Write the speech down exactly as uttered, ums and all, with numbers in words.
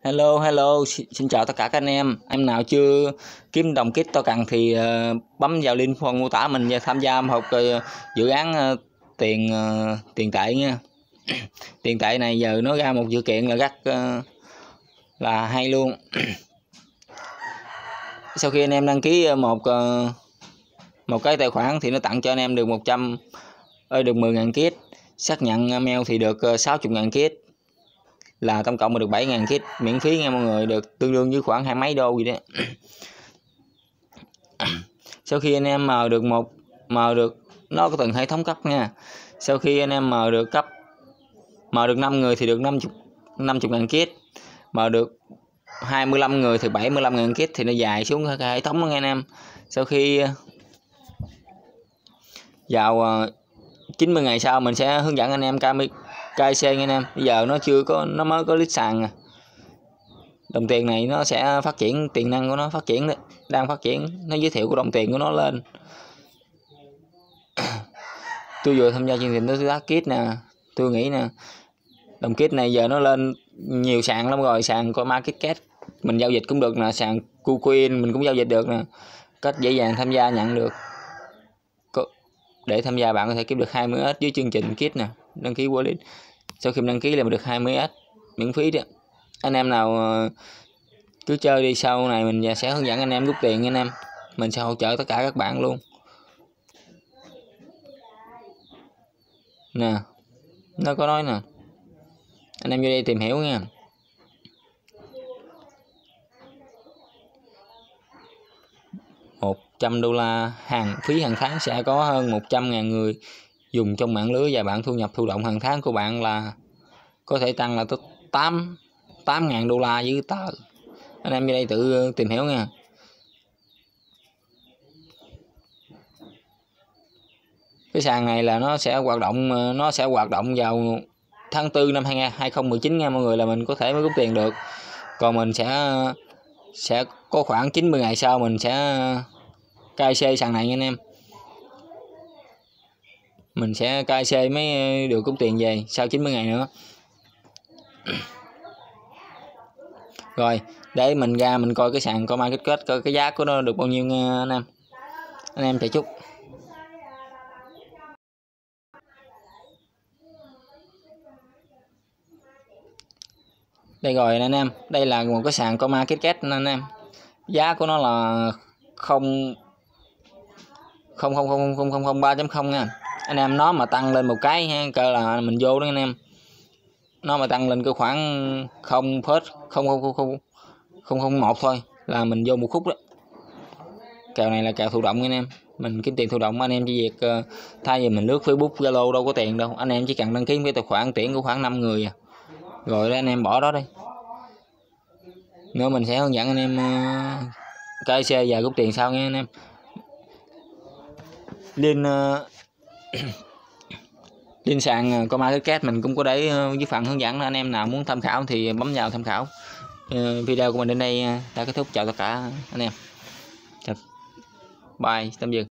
Hello hello xin, xin chào tất cả các anh em. Em nào chưa kiếm đồng kit to cần thì uh, bấm vào link phần mô tả mình và tham gia một uh, dự án uh, tiền uh, tiền tệ nha. Tiền tệ này giờ nó ra một sự kiện là rất uh, là hay luôn. Sau khi anh em đăng ký một uh, một cái tài khoản thì nó tặng cho anh em được một trăm ơi được mười ngàn kit, xác nhận mail thì được uh, sáu mươi ngàn kit, là tổng cộng mà được bảy ngàn kit miễn phí nha mọi người, được tương đương với khoảng hai mấy đô gì đó. Sau khi anh em mở được một mở được nó có từng hệ thống cấp nha. Sau khi anh em mở được cấp mở được năm người thì được năm mươi năm mươi ngàn kit, mở được hai mươi lăm người thì bảy mươi lăm ngàn kit, thì nó dài xuống cái hệ thống đó nghe anh em. Sau khi vào chín mươi ngày sau mình sẽ hướng dẫn anh em ca xê nghe anh em. Bây giờ nó chưa có, nó mới có lít sàn à. Đồng tiền này nó sẽ phát triển, tiềm năng của nó phát triển đấy, đang phát triển, nó giới thiệu của đồng tiền của nó lên. Tôi vừa tham gia chương trình đối tác kit nè, tôi nghĩ nè, đồng kit này giờ nó lên nhiều sàn lắm rồi, sàn coi market mình giao dịch cũng được nè, sàn KuCoin mình cũng giao dịch được nè, cách dễ dàng tham gia nhận được. Để tham gia bạn có thể kiếm được hai mươi ét dưới chương trình kit nè, đăng ký wallet. Sau khi đăng ký là mình được hai mươi ét miễn phí đó. Anh em nào cứ chơi đi, sau này mình sẽ hướng dẫn anh em rút tiền nha anh em. Mình sẽ hỗ trợ tất cả các bạn luôn nè, nó có nói nè, anh em vô đây tìm hiểu nha. Một trăm đô la hàng phí hàng tháng sẽ có hơn một trăm ngàn người dùng trong mạng lưới, và bạn thu nhập thụ động hàng tháng của bạn là có thể tăng là tới tám tám ngàn đô la với tờ. Anh em vô đây tự tìm hiểu nha. Cái sàn này là nó sẽ hoạt động nó sẽ hoạt động vào tháng tư năm hai không một chín nha mọi người, là mình có thể mới rút tiền được. Còn mình sẽ sẽ có khoảng chín mươi ngày sau mình sẽ ca xê sàn này nha anh em. Mình sẽ ca xê mới được rút tiền về sau chín mươi ngày nữa. Rồi, để mình ra mình coi cái sàn coi market kết coi cái giá của nó được bao nhiêu nha anh em. Anh em chạy chút. Đây rồi anh em, đây là một cái sàn coi market kết anh em. Giá của nó là không không không không không không không ba chấm không nha. Anh em nó mà tăng lên một cái ha, cơ là mình vô đó anh em. Nó mà tăng lên cái khoảng không phết không không không không không không một thôi là mình vô một khúc đó. Kèo này là kèo thụ động anh em, mình kiếm tiền thụ động. Anh em chỉ việc uh, thay vì mình lướt Facebook Zalo đâu có tiền đâu, anh em chỉ cần đăng ký cái tài khoản tuyển của khoảng năm người à. Rồi đó anh em bỏ đó đi. Nữa mình sẽ hướng dẫn anh em uh, ca xê và rút tiền sau nha anh em. Link uh, link sàn coi market mình cũng có để với phần hướng dẫn, anh em nào muốn tham khảo thì bấm vào tham khảo. Uh, video của mình đến đây đã kết thúc. Chào tất cả anh em. Chào. Bye, tạm biệt.